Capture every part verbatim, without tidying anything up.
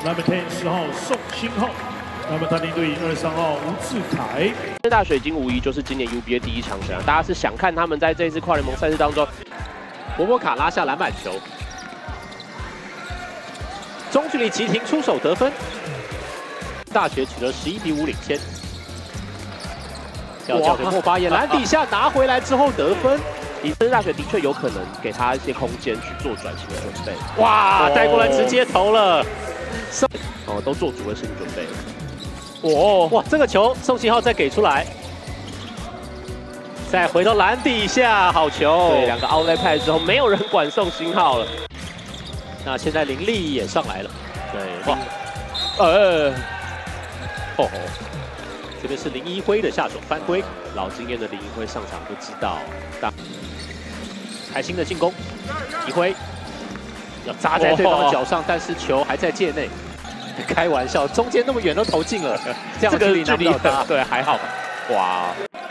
那么 ten 十号宋新浩，那么他领队二三号吴志凯。 这大水晶无疑就是今年 U B A 第一强权，大家是想看他们在这一次跨联盟赛事当中，博博卡拉下篮板球，中距离急停出手得分，大学取得十一比五领先。要交给莫巴耶，篮底下拿回来之后得分。 以森大学的确有可能给他一些空间去做转型的准备。哇，带过来直接投了，哦，都做足了心理准备了。哦，哇，这个球宋信浩再给出来，再回到篮底下，好球！对，两个 outlet pass 之后，没有人管宋信浩了。那现在林立也上来了，对，哇，呃，哦。 这边是林一辉的下手犯规，老经验的林一辉上场就知道，大开心的进攻，一辉要砸在对方的脚上，但是球还在界内。开玩笑，中间那么远都投进了，这样距离拿不到他，对，还好吧。哇！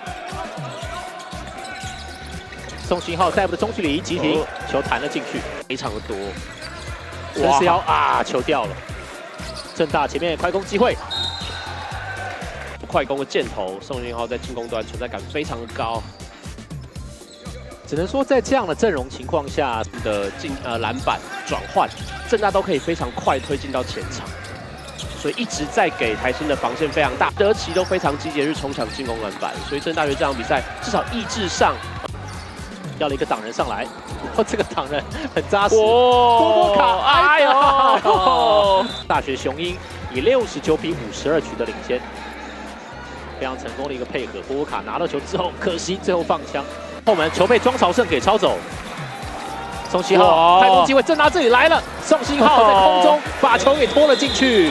宋信浩在我的中距离急停，球弹了进去，非常的多。陈思瑶啊，球掉了。正大前面快攻机会。 快攻的箭头，宋信浩在进攻端存在感非常的高，只能说在这样的阵容情况下的进呃篮板转换，正大都可以非常快推进到前场，所以一直在给台新的防线非常大，德奇都非常积极去冲抢进攻篮板，所以正大学这场比赛至少意志上要了一个挡人上来，哦，这个挡人很扎实，波波卡，哎呦，大学雄鹰以六十九比五十二取得领先。 非常成功的一个配合，波波卡拿到球之后，可惜最后放枪，后门球被庄朝胜给抄走。宋信浩开攻机会，正大这里来了，宋信浩在空中把球给拖了进去。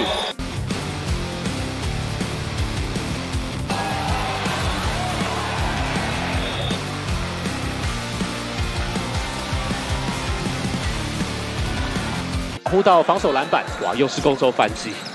扑到防守篮板，哇，又是攻守反击。